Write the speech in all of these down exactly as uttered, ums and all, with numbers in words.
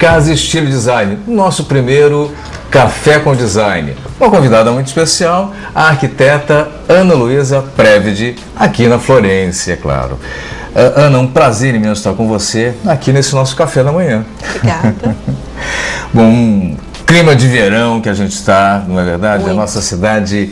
Casa Estilo Design, nosso primeiro Café com Design. Uma convidada muito especial, a arquiteta Ana Luísa Previdi, aqui na Florência, é claro. Uh, Ana, um prazer imenso estar com você aqui nesse nosso café da manhã. Obrigada. Bom, um clima de verão que a gente está, não é verdade? Muito. A nossa cidade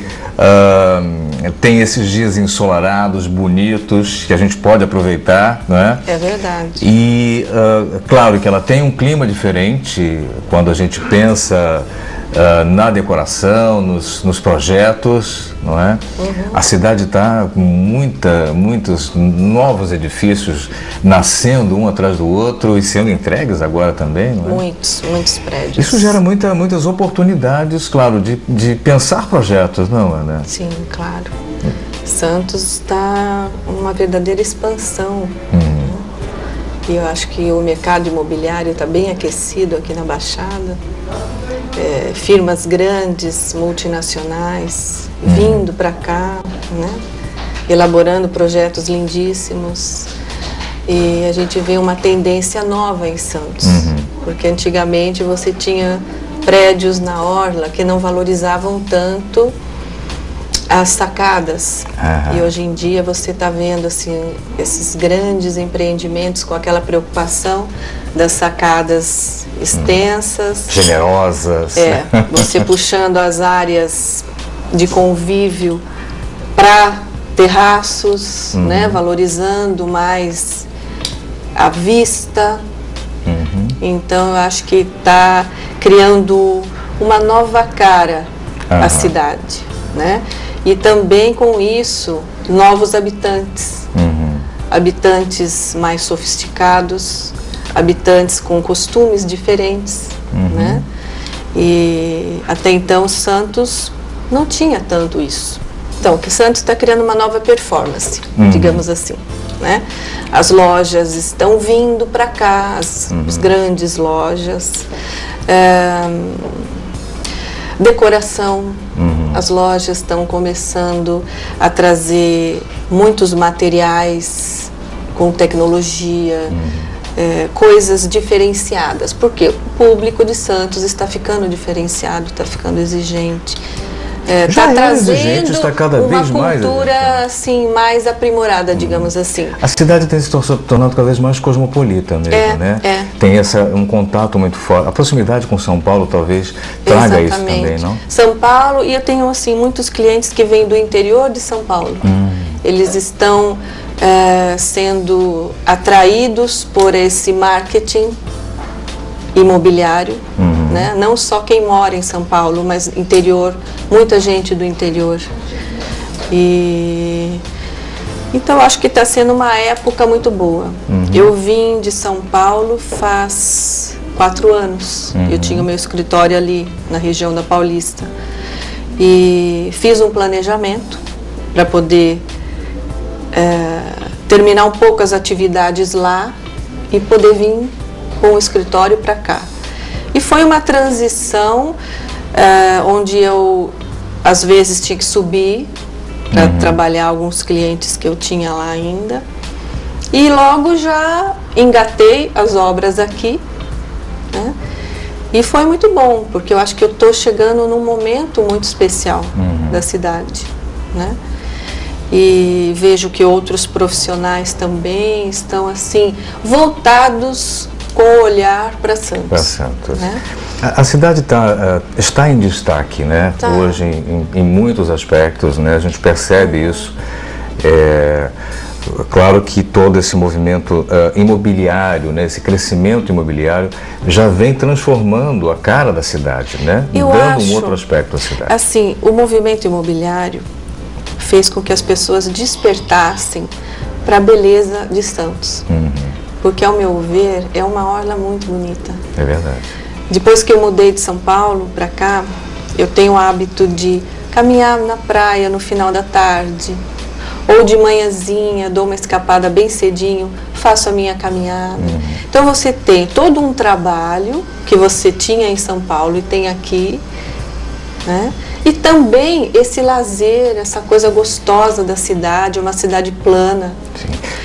uh, tem esses dias ensolarados, bonitos, que a gente pode aproveitar, não é? É verdade. E, uh, claro que ela tem um clima diferente quando a gente pensa uh, na decoração, nos, nos projetos, não é? Uhum. A cidade está com muita, muitos novos edifícios nascendo um atrás do outro e sendo entregues agora também, não é? Muitos, muitos prédios. Isso gera muita, muitas oportunidades, claro, de, de pensar projetos, não, Ana? Sim, claro. Santos está uma verdadeira expansão. Uhum. E eu acho que o mercado imobiliário está bem aquecido aqui na Baixada. É, firmas grandes, multinacionais, uhum. vindo para cá, né? Elaborando projetos lindíssimos. E a gente vê uma tendência nova em Santos. Uhum. Porque antigamente você tinha prédios na orla que não valorizavam tanto as sacadas. Uhum. E hoje em dia você está vendo assim, esses grandes empreendimentos com aquela preocupação das sacadas extensas. Hum. Generosas. É, você puxando as áreas de convívio para terraços, uhum. né, valorizando mais a vista. Uhum. Então eu acho que está criando uma nova cara uhum. à cidade, né? E também com isso, novos habitantes, uhum. habitantes mais sofisticados, habitantes com costumes diferentes, uhum. né? E até então Santos não tinha tanto isso. Então, que Santos está criando uma nova performance, uhum. digamos assim, né? As lojas estão vindo para cá, as, uhum. as grandes lojas, é, decoração. Uhum. As lojas estão começando a trazer muitos materiais com tecnologia, uhum. é, coisas diferenciadas, porque o público de Santos está ficando diferenciado, está ficando exigente. Está é, trazendo está cada uma vez mais cultura assim, mais aprimorada, digamos hum. assim. A cidade tem se tornado cada vez mais cosmopolita mesmo, é, né? É. Tem essa, um contato muito forte. A proximidade com São Paulo talvez traga Exatamente. Isso também, não? São Paulo, e eu tenho assim, muitos clientes que vêm do interior de São Paulo. Hum. Eles estão é, sendo atraídos por esse marketing imobiliário, uhum. né? Não só quem mora em São Paulo, mas interior, muita gente do interior. E então acho que está sendo uma época muito boa. Uhum. Eu vim de São Paulo faz quatro anos. Uhum. Eu tinha o meu escritório ali na região da Paulista e fiz um planejamento para poder é, terminar um pouco as atividades lá e poder vir com o escritório para cá. E foi uma transição uh, onde eu, às vezes, tinha que subir para uhum. trabalhar alguns clientes que eu tinha lá ainda. E logo já engatei as obras aqui, né? E foi muito bom, porque eu acho que eu estou chegando num momento muito especial uhum. da cidade, né? E vejo que outros profissionais também estão, assim, voltados com o olhar para Santos. Para Santos. Né? A, a cidade tá, uh, está em destaque, né? Tá. Hoje, em, em muitos aspectos, né? A gente percebe isso. É, claro que todo esse movimento uh, imobiliário, né? Esse crescimento imobiliário já vem transformando a cara da cidade, né? Eu dando acho, um outro aspecto à cidade. Assim, o movimento imobiliário fez com que as pessoas despertassem para a beleza de Santos. Uhum. Porque, ao meu ver, é uma orla muito bonita. É verdade. Depois que eu mudei de São Paulo para cá, eu tenho o hábito de caminhar na praia no final da tarde, ou de manhãzinha, dou uma escapada bem cedinho, faço a minha caminhada. Uhum. Então você tem todo um trabalho que você tinha em São Paulo e tem aqui, né? E também esse lazer, essa coisa gostosa da cidade, uma cidade plana. Sim.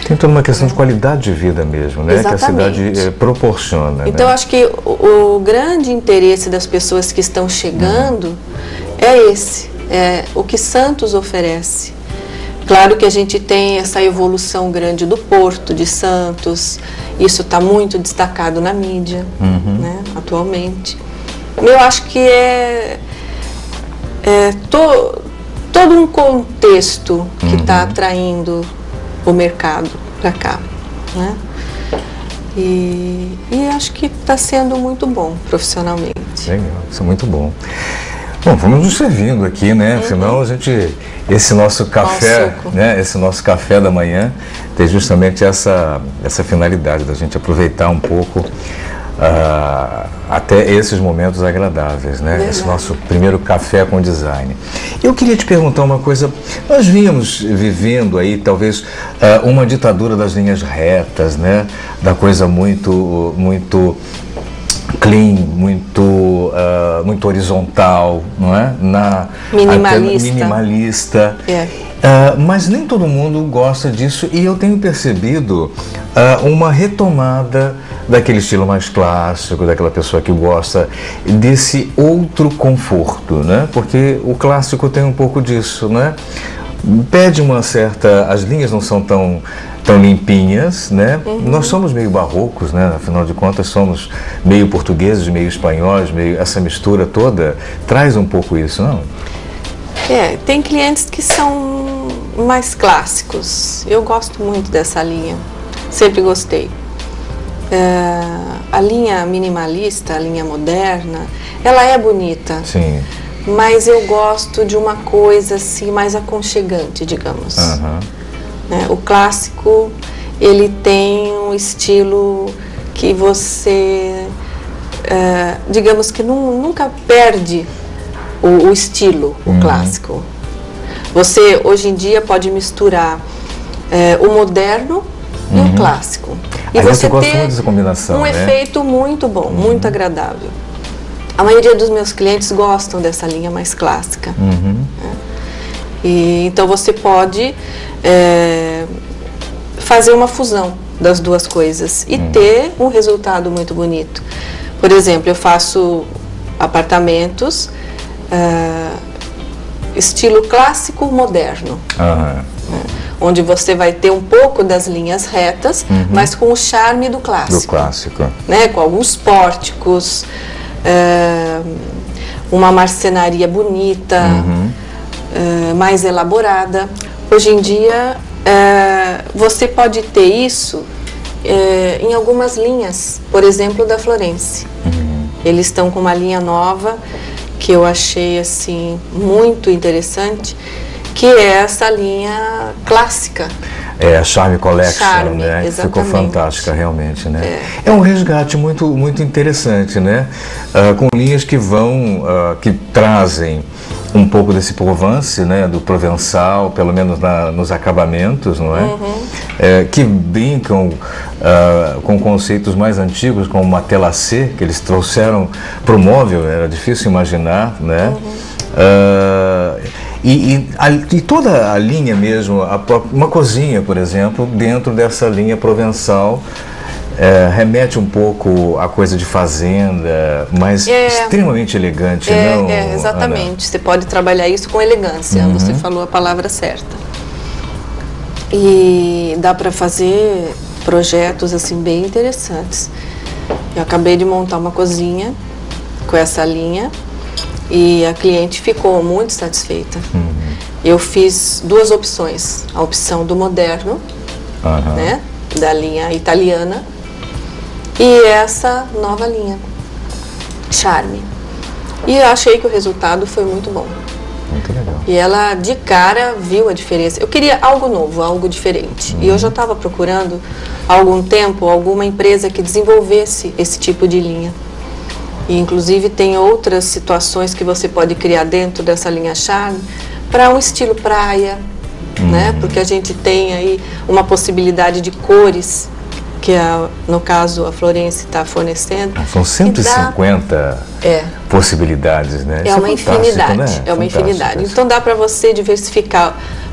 Tem toda uma questão de qualidade de vida mesmo, né? Exatamente. Que a cidade é, proporciona. Então, né? acho que o, o grande interesse das pessoas que estão chegando uhum. é esse, é o que Santos oferece. Claro que a gente tem essa evolução grande do Porto de Santos, isso está muito destacado na mídia, uhum. né, atualmente. Eu acho que é, é to, todo um contexto que está uhum. atraindo o mercado para cá, né? E, e acho que está sendo muito bom profissionalmente. Legal, isso é muito bom. Bom, vamos nos servindo aqui, né? Uhum. Afinal, a gente, esse nosso café, né? Esse nosso café da manhã tem justamente essa, essa finalidade da gente aproveitar um pouco uh, até esses momentos agradáveis, né? Verdade. Esse nosso primeiro café com design. Eu queria te perguntar uma coisa. Nós vínhamos vivendo aí, talvez, uh, uma ditadura das linhas retas, né? Da coisa muito, muito clean, muito, uh, muito horizontal, não é? Na, minimalista. Minimalista. É. Uh, mas nem todo mundo gosta disso e eu tenho percebido uh, uma retomada daquele estilo mais clássico, daquela pessoa que gosta desse outro conforto, né? Porque o clássico tem um pouco disso, né? Pede uma certa... As linhas não são tão, tão limpinhas, né? Uhum. Nós somos meio barrocos, né? Afinal de contas, somos meio portugueses, meio espanhóis, meio... Essa mistura toda traz um pouco isso, não? É, tem clientes que são mais clássicos. Eu gosto muito dessa linha, sempre gostei. É, a linha minimalista, a linha moderna, ela é bonita. Sim. Mas eu gosto de uma coisa assim mais aconchegante, digamos. Uhum. É, o clássico, ele tem um estilo que você, é, digamos que não, nunca perde o, o estilo, o uhum. clássico. Você, hoje em dia, pode misturar é, o moderno e uhum. o clássico. E Aí você gosta ter muito dessa combinação, um né? efeito muito bom, uhum. muito agradável. A maioria dos meus clientes gostam dessa linha mais clássica. Uhum. Né? E, então você pode é, fazer uma fusão das duas coisas e uhum. ter um resultado muito bonito. Por exemplo, eu faço apartamentos é, estilo clássico moderno. Uhum. Né? Onde você vai ter um pouco das linhas retas, uhum. mas com o charme do clássico. Do clássico. Né? Com alguns pórticos, é, uma marcenaria bonita, uhum. é, mais elaborada. Hoje em dia, é, você pode ter isso é, em algumas linhas, por exemplo, da Florence. Uhum. Eles estão com uma linha nova que eu achei assim muito interessante, que é essa linha clássica. É, a Charme Collection, Charme, né? Exatamente. Ficou fantástica, realmente, né? É, é um resgate muito, muito interessante, né? Uh, com linhas que vão, uh, que trazem um pouco desse Provence, né? Do Provençal, pelo menos na, nos acabamentos, não é? Uhum. É, que brincam uh, com conceitos mais antigos, como o matelassé, que eles trouxeram para o móvel, era difícil imaginar, né? Uhum. Uh, E, e, a, e toda a linha mesmo, a, uma cozinha, por exemplo, dentro dessa linha provençal, é, remete um pouco à coisa de fazenda, mas é, extremamente elegante, é, não? É, exatamente. Ana? Você pode trabalhar isso com elegância, uhum. você falou a palavra certa. E dá para fazer projetos assim bem interessantes. Eu acabei de montar uma cozinha com essa linha. E a cliente ficou muito satisfeita. Uhum. Eu fiz duas opções. A opção do moderno, uhum. né, da linha italiana, e essa nova linha, Charme. E eu achei que o resultado foi muito bom. Muito legal. E ela, de cara, viu a diferença. Eu queria algo novo, algo diferente. Uhum. E eu já estava procurando, há algum tempo, alguma empresa que desenvolvesse esse tipo de linha. E, inclusive, tem outras situações que você pode criar dentro dessa linha Charme para um estilo praia, uhum. né? Porque a gente tem aí uma possibilidade de cores que, a, no caso, a Florence está fornecendo. São cento e cinquenta dá, é, possibilidades, né? É Isso uma é infinidade, né? é uma Fantástico infinidade. isso. Então, dá para você diversificar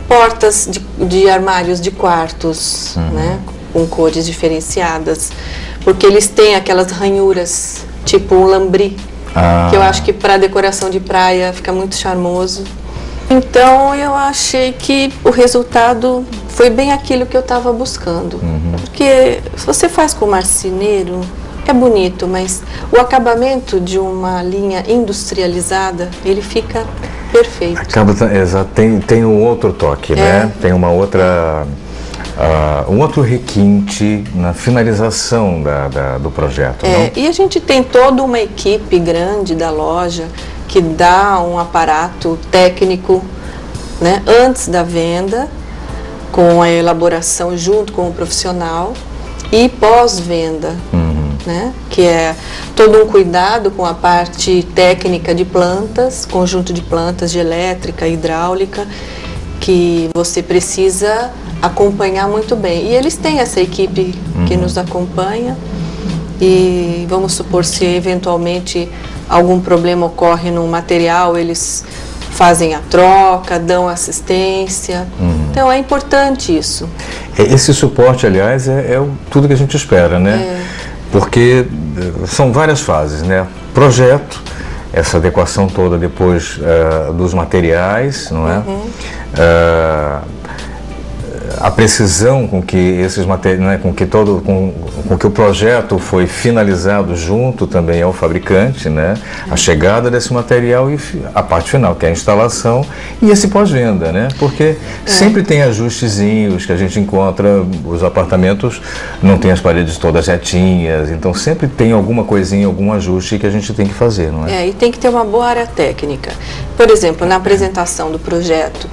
portas de, de armários de quartos, uhum. né, com cores diferenciadas, porque eles têm aquelas ranhuras, tipo um lambri, ah. que eu acho que para decoração de praia fica muito charmoso. Então eu achei que o resultado foi bem aquilo que eu estava buscando, uhum. porque se você faz com marceneiro, é bonito, mas o acabamento de uma linha industrializada, ele fica perfeito. Acaba, exato, tem, tem um outro toque, é. né? Tem uma outra, uh, um outro requinte na finalização da, da, do projeto. É, não? E a gente tem toda uma equipe grande da loja que dá um aparato técnico, né, antes da venda, com a elaboração junto com o profissional, e pós-venda, uhum. né, que é todo um cuidado com a parte técnica de plantas, conjunto de plantas de elétrica, hidráulica, que você precisa acompanhar muito bem. E eles têm essa equipe uhum. que nos acompanha, e vamos supor, se eventualmente algum problema ocorre no material, eles fazem a troca, dão assistência. Uhum. Então é importante isso. Esse suporte, aliás, é, é tudo que a gente espera, né? É. Porque são várias fases, né? Projeto, essa adequação toda depois uh, dos materiais, não é? Uhum. Uh, a precisão com que esses materiais, né, com que todo, com, com que o projeto foi finalizado junto também ao fabricante, né, a chegada desse material e a parte final, que é a instalação e esse pós-venda, né, porque é. sempre tem ajustezinhos que a gente encontra, os apartamentos não tem as paredes todas retinhas, então sempre tem alguma coisinha, algum ajuste que a gente tem que fazer, não é? É, e tem que ter uma boa área técnica. Por exemplo, na apresentação do projeto,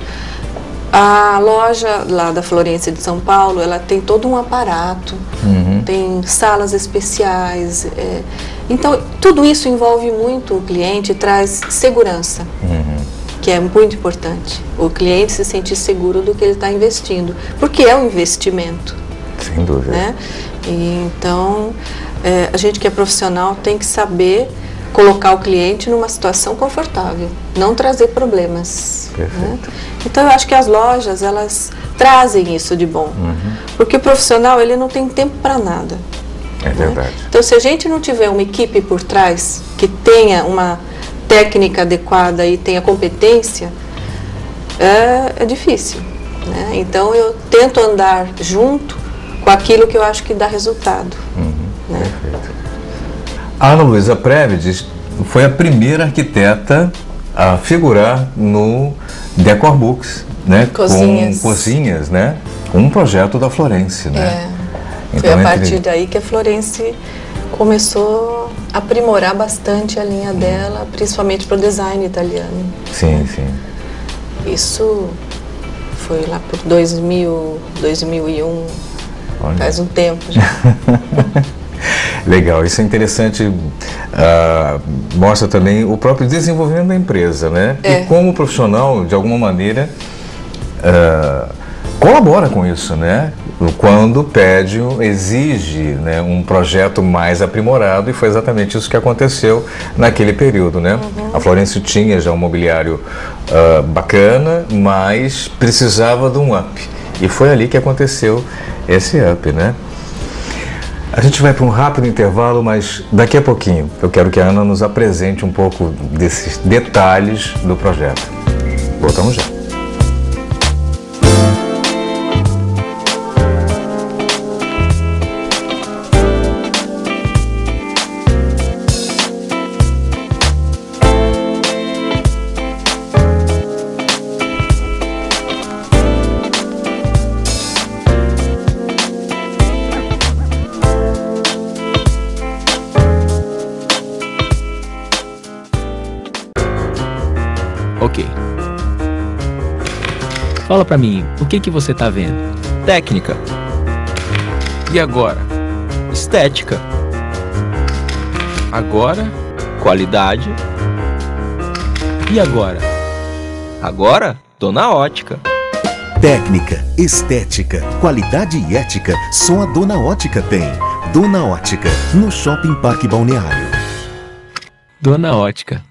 a loja lá da Florêncio de São Paulo, ela tem todo um aparato, uhum. tem salas especiais, é, então tudo isso envolve muito o cliente e traz segurança, uhum. que é muito importante. O cliente se sentir seguro do que ele está investindo, porque é um investimento. Sem dúvida. Né? E, então, é, a gente que é profissional tem que saber colocar o cliente numa situação confortável, não trazer problemas. Perfeito. Né? Então eu acho que as lojas, elas trazem isso de bom, uhum. porque o profissional, ele não tem tempo para nada. É, né? Verdade. Então se a gente não tiver uma equipe por trás que tenha uma técnica adequada e tenha competência, é, é difícil. Né? Então eu tento andar junto com aquilo que eu acho que dá resultado. Uhum. Né? Perfeito. A Ana Luísa Prévides foi a primeira arquiteta a figurar no Decor Books, né? Cozinhas. Com cozinhas, né? Com um projeto da Florêncio, né? É. Então, foi a partir entre... daí que a Florêncio começou a aprimorar bastante a linha dela, principalmente para o design italiano. Sim, sim. Isso foi lá por dois mil, dois mil e um, olha. Faz um tempo já. Legal, isso é interessante, uh, mostra também o próprio desenvolvimento da empresa, né? É. E como o profissional, de alguma maneira, uh, colabora com isso, né? Quando pede, exige, né, um projeto mais aprimorado, e foi exatamente isso que aconteceu naquele período, né? Uhum. A Florêncio tinha já um mobiliário uh, bacana, mas precisava de um up, e foi ali que aconteceu esse up, né? A gente vai para um rápido intervalo, mas daqui a pouquinho eu quero que a Ana nos apresente um pouco desses detalhes do projeto. Voltamos já. Ok. Fala pra mim, o que que você tá vendo? Técnica. E agora? Estética. Agora? Qualidade. E agora? Agora, tô na ótica. Técnica, estética, qualidade e ética, só a Dona Ótica tem. Dona Ótica, no Shopping Parque Balneário. Dona Ótica.